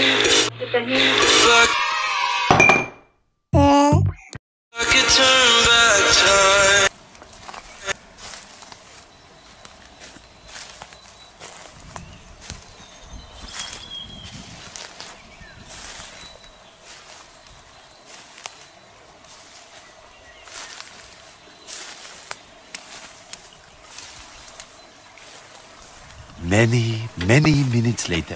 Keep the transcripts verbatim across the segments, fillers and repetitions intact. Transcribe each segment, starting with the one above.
If I, I could turn back time. Many, many minutes later.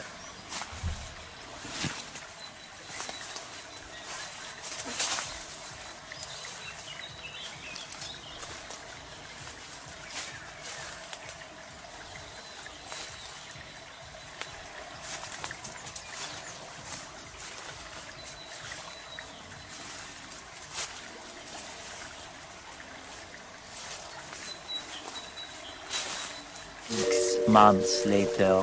Six months later.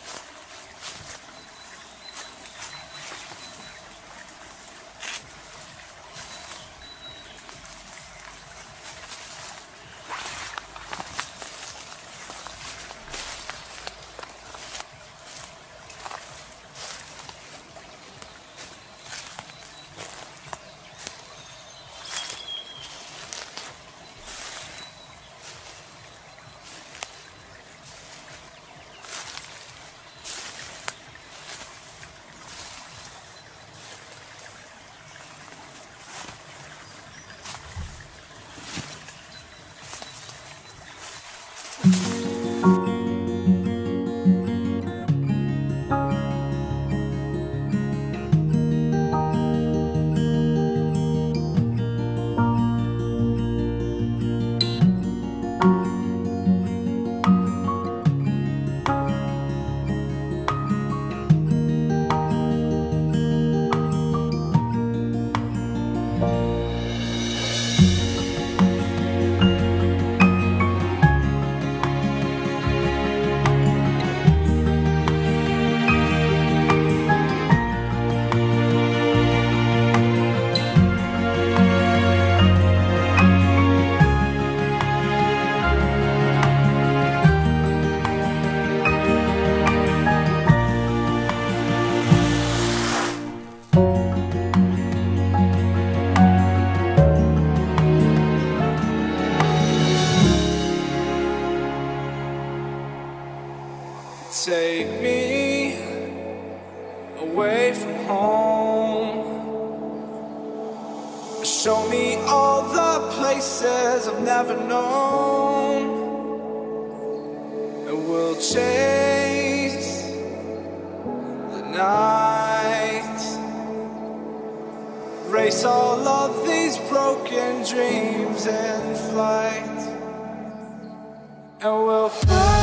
Take me away from home. Show me all the places I've never known. And we'll chase the night, race all of these broken dreams in flight. And we'll fly